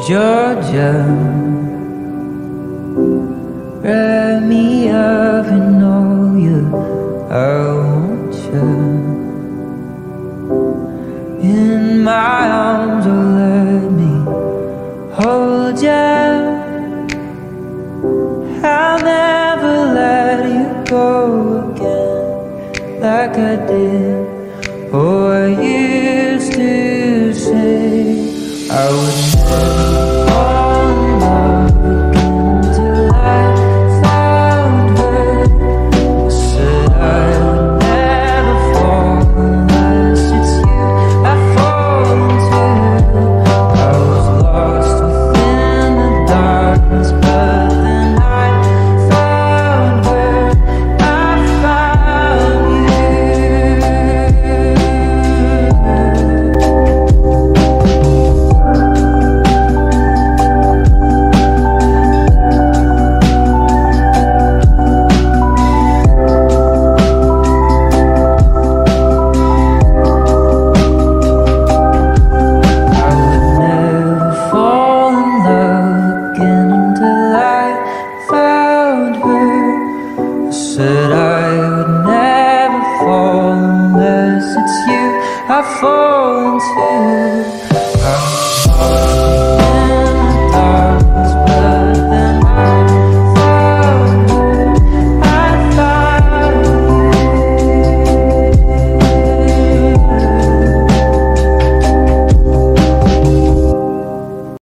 Georgia, wrap me up in all you, I want you in my arms, oh let me hold you. I'll never let you go again like I did. Oh, I used to say I would never